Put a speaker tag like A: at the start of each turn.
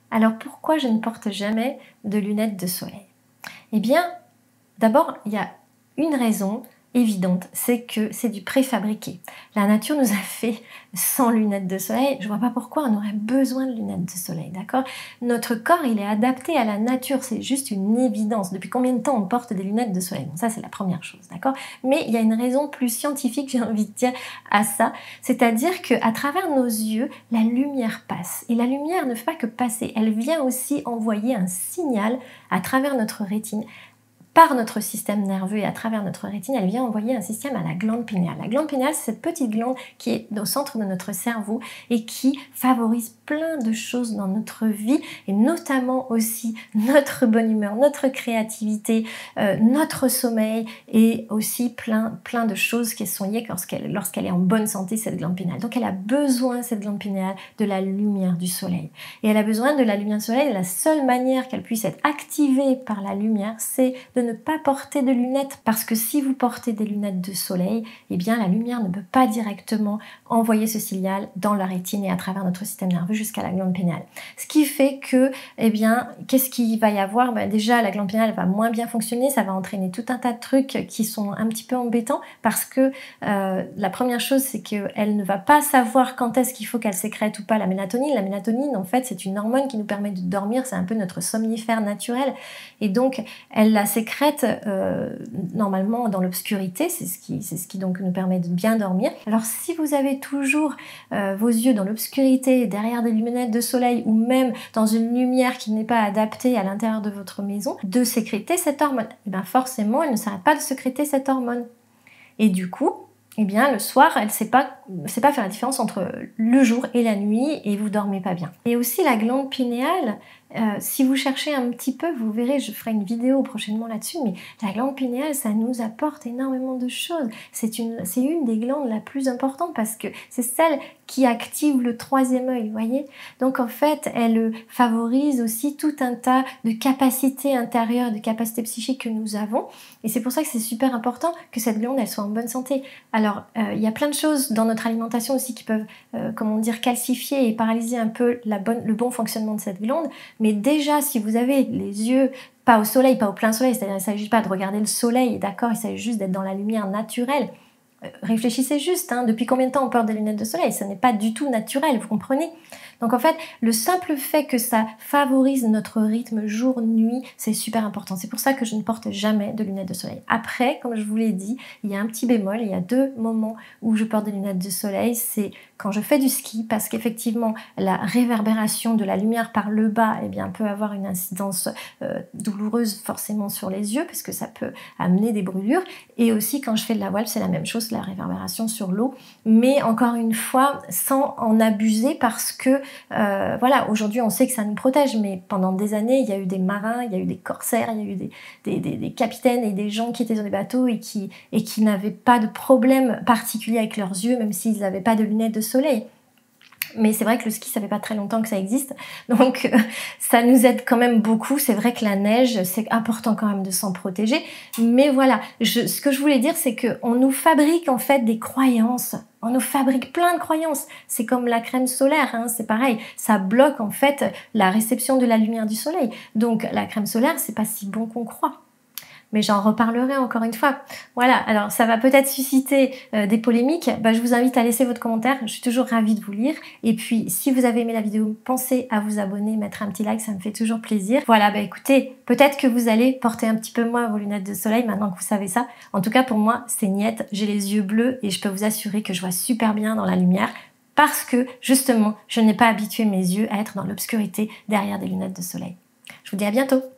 A: Alors pourquoi je ne porte jamais de lunettes de soleil? Eh bien, d'abord, il y a une raison évidente, c'est que c'est du préfabriqué. La nature nous a fait sans lunettes de soleil. Je vois pas pourquoi on aurait besoin de lunettes de soleil, d'accord? Notre corps, il est adapté à la nature, c'est juste une évidence. Depuis combien de temps on porte des lunettes de soleil? Bon, ça, c'est la première chose, d'accord? Mais il y a une raison plus scientifique, j'ai envie de dire, à ça. C'est-à-dire qu'à travers nos yeux, la lumière passe. Et la lumière ne fait pas que passer, elle vient aussi envoyer un signal à travers notre rétine, par notre système nerveux et à travers notre rétine, elle vient envoyer un système à la glande pinéale. La glande pinéale, c'est cette petite glande qui est au centre de notre cerveau et qui favorise plein de choses dans notre vie et notamment aussi notre bonne humeur, notre créativité, notre sommeil et aussi plein de choses qui sont liées lorsqu'elle est en bonne santé, cette glande pinéale. Donc elle a besoin, cette glande pinéale, de la lumière du soleil. Et elle a besoin de la lumière du soleil. La seule manière qu'elle puisse être activée par la lumière, c'est de ne pas porter de lunettes, parce que si vous portez des lunettes de soleil, eh bien la lumière ne peut pas directement envoyer ce signal dans la rétine et à travers notre système nerveux jusqu'à la glande pinéale. Ce qui fait que, eh bien, qu'est-ce qu'il va y avoir? Déjà, la glande pinéale va moins bien fonctionner, ça va entraîner tout un tas de trucs qui sont un petit peu embêtants, parce que la première chose, c'est qu'elle ne va pas savoir quand est-ce qu'il faut qu'elle sécrète ou pas la mélatonine. La mélatonine, en fait, c'est une hormone qui nous permet de dormir, c'est un peu notre somnifère naturel, et donc elle la sécrète normalement dans l'obscurité, c'est ce qui donc nous permet de bien dormir. Alors si vous avez toujours vos yeux dans l'obscurité, derrière des lunettes de soleil ou même dans une lumière qui n'est pas adaptée à l'intérieur de votre maison, de sécréter cette hormone, et bien forcément elle ne s'arrête pas de sécréter cette hormone. Et du coup, eh bien, le soir, elle ne sait pas faire la différence entre le jour et la nuit et vous dormez pas bien. Et aussi la glande pinéale, si vous cherchez un petit peu, vous verrez, je ferai une vidéo prochainement là-dessus, mais la glande pinéale, ça nous apporte énormément de choses. C'est une des glandes la plus importante parce que c'est celle qui active le troisième œil, vous voyez? Donc en fait, elle favorise aussi tout un tas de capacités intérieures, de capacités psychiques que nous avons. Et c'est pour ça que c'est super important que cette glande, elle soit en bonne santé. Alors, il y a plein de choses dans notre alimentation aussi qui peuvent, calcifier et paralyser un peu le bon fonctionnement de cette glande. Mais déjà, si vous avez les yeux pas au soleil, pas au plein soleil, c'est-à-dire qu'il ne s'agit pas de regarder le soleil, d'accord, il s'agit juste d'être dans la lumière naturelle. Réfléchissez juste, depuis combien de temps on porte des lunettes de soleil? Ce n'est pas du tout naturel, vous comprenez? Donc en fait, le simple fait que ça favorise notre rythme jour-nuit, c'est super important. C'est pour ça que je ne porte jamais de lunettes de soleil. Après, comme je vous l'ai dit, il y a un petit bémol, il y a 2 moments où je porte des lunettes de soleil. C'est quand je fais du ski, parce qu'effectivement, la réverbération de la lumière par le bas, eh bien, peut avoir une incidence douloureuse forcément sur les yeux, parce que ça peut amener des brûlures. Et aussi quand je fais de la voile, c'est la même chose, la réverbération sur l'eau. Mais encore une fois, sans en abuser, parce que voilà, aujourd'hui on sait que ça nous protège, mais pendant des années il y a eu des marins, il y a eu des corsaires, il y a eu des capitaines et des gens qui étaient sur des bateaux et qui n'avaient pas de problème particulier avec leurs yeux, même s'ils n'avaient pas de lunettes de soleil. Mais c'est vrai que le ski, ça fait pas très longtemps que ça existe, donc ça nous aide quand même beaucoup. C'est vrai que la neige, c'est important quand même de s'en protéger, mais voilà, ce que je voulais dire, c'est qu'on nous fabrique en fait des croyances, on nous fabrique plein de croyances. C'est comme la crème solaire, c'est pareil, ça bloque en fait la réception de la lumière du soleil, donc la crème solaire, c'est pas si bon qu'on croit. Mais j'en reparlerai encore une fois. Voilà, alors ça va peut-être susciter des polémiques. Je vous invite à laisser votre commentaire, je suis toujours ravie de vous lire. Et puis, si vous avez aimé la vidéo, pensez à vous abonner, mettre un petit like, ça me fait toujours plaisir. Voilà, écoutez, peut-être que vous allez porter un petit peu moins vos lunettes de soleil maintenant que vous savez ça. En tout cas, pour moi, c'est niette, j'ai les yeux bleus et je peux vous assurer que je vois super bien dans la lumière parce que, justement, je n'ai pas habitué mes yeux à être dans l'obscurité derrière des lunettes de soleil. Je vous dis à bientôt.